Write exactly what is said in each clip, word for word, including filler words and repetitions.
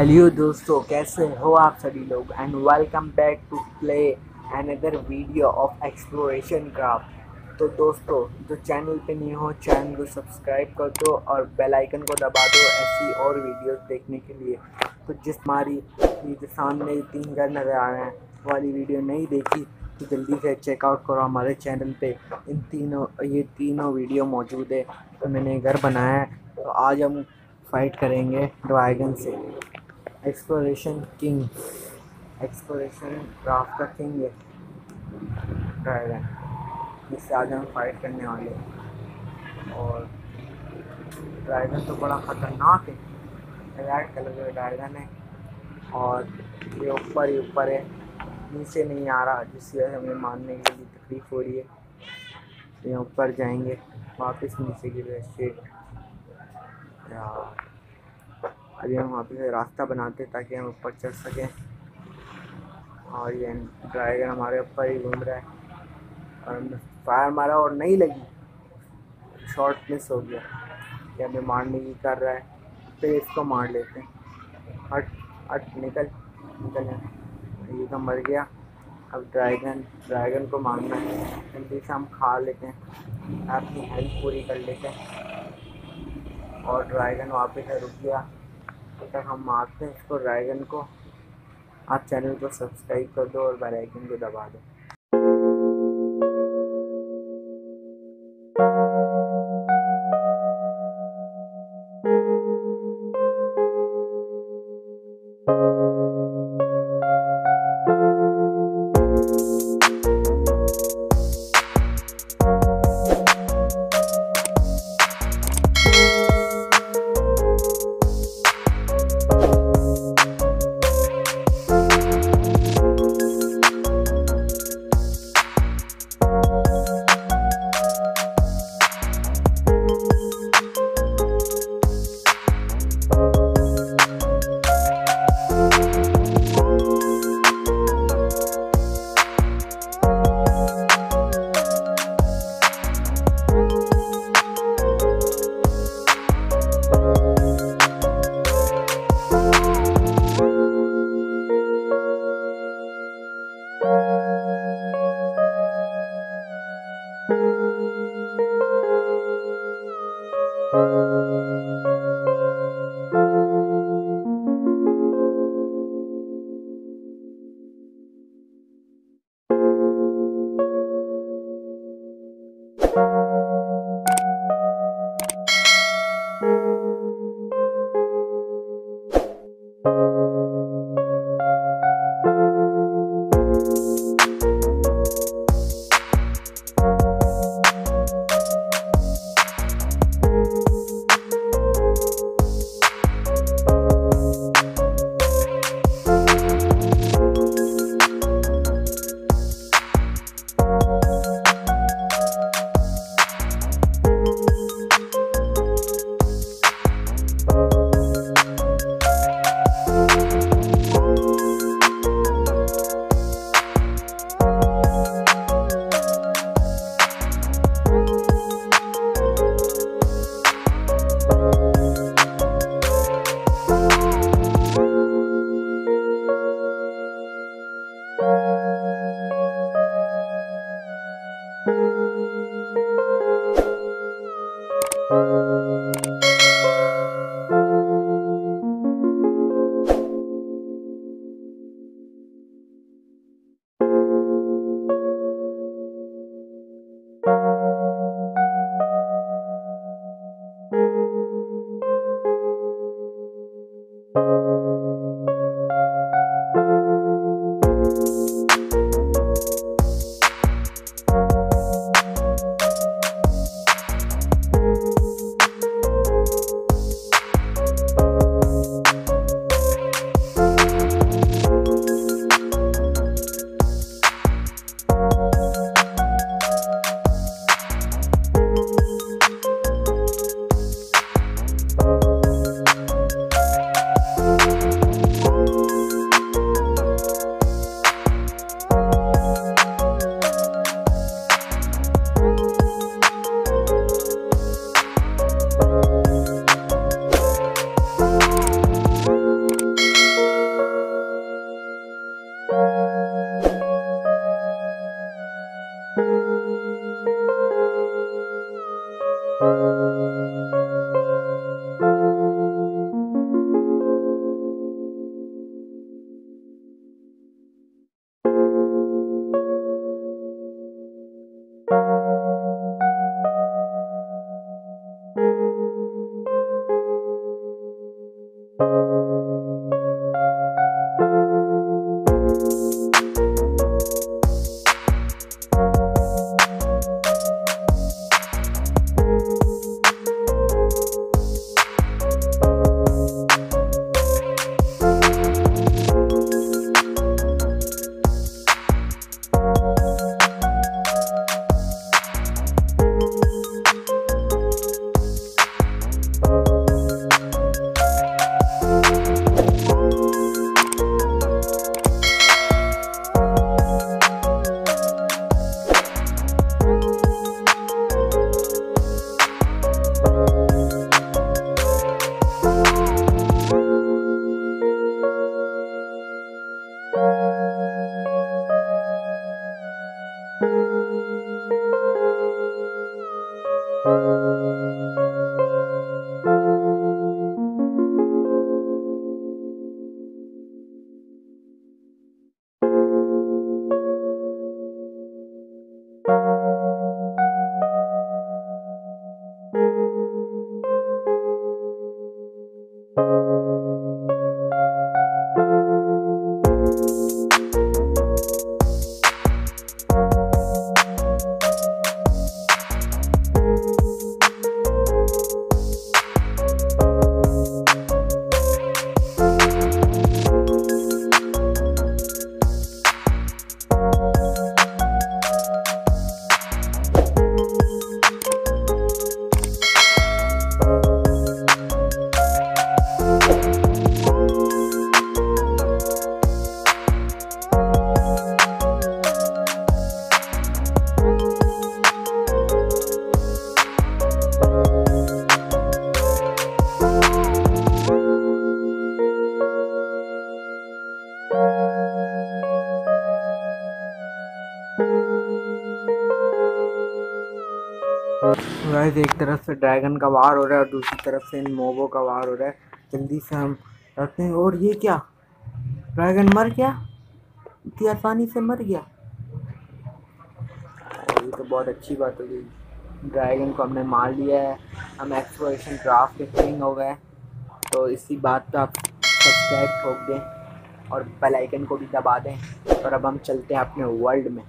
Hello दोस्तों, कैसे हो आप सभी लोग and welcome back to play another video of exploration craft. तो दोस्तों, जो चैनल पे नहीं हो चैनल को सब्सक्राइब कर दो और बेल आइकन को दबा दो ऐसी और वीडियोस देखने के लिए। तो जिस हमारी ये जो सामने तीन घर नज़र आ रहे हैं वाली वीडियो नहीं देखी तो जल्दी से चेकआउट करो हमारे चैनल पे। इन तीनों ये तीनों वीडियो मौजूद है। तो मैंने घर बनाया है, तो आज हम फाइट करेंगे ड्रैगन से। एक्सप्लोरेशन किंग, एक्सप्लोरेशन क्राफ्ट का किंग है ड्रैगन, जिससे आज हम फाइट करने वाले हैं। और ड्रैगन तो बड़ा ख़तरनाक है, रेड कलर का ड्रैगन है और ये ऊपर ही ऊपर है, नीचे नहीं आ रहा, जिसकी वजह से हमें मारने के लिए तकलीफ़ हो रही है। तो यहाँ ऊपर जाएंगे, वापस नीचे गिर रहे स्ट्रेट। यार अभी हम वहाँ पे रास्ता बनाते ताकि हम ऊपर चढ़ सकें। और ये ड्रैगन हमारे ऊपर ही घूम रहा है और हमने फायर मारा और नहीं लगी, शॉट मिस हो गया। ये हमें मारने की कर रहा है, फिर इसको मार लेते हैं। हट हट, निकल निकल है। ये तो मर गया। अब ड्रैगन ड्रैगन को मारना है, जल्दी से हम खा लेते हैं, अपनी हेल्थ पूरी कर लेते हैं। और ड्रैगन वापस से रुक गया, तब तक हम मारते हैं इसको ड्रैगन को। आप चैनल को सब्सक्राइब कर दो और बेल आइकन को दबा दो। गाइस एक तरफ से ड्रैगन का वार हो रहा है और दूसरी तरफ से इन मोबो का वार हो रहा है। जल्दी से हम रखते हैं। और ये क्या, ड्रैगन मर गया, इतनी आसानी से मर गया। ये तो बहुत अच्छी बात हो गई, ड्रैगन को हमने मार लिया है। हम एक्सप्लोरेशन क्राफ्ट के किंग हो गए। तो इसी बात पे आप सब्सक्राइब ठोक दें और बेल आइकन को भी दबा दें। और अब हम चलते हैं अपने वर्ल्ड में,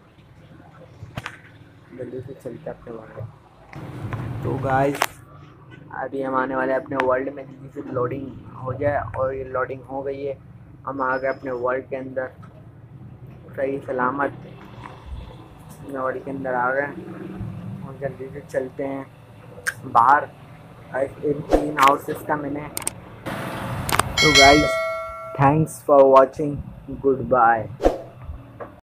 जल्दी से चलते हैं अपने वर्ल्ड में। तो गाइस अभी हम आने वाले हैं अपने वर्ल्ड में, जल्दी से लोडिंग हो जाए। और ये लोडिंग हो गई है, हम आ गए अपने वर्ल्ड के अंदर सही सलामत। वर्ल्ड के अंदर आ गए और जल्दी से चलते हैं बाहर। इन तीन हाउसेस का मैंने। तो guys thanks for watching, good bye.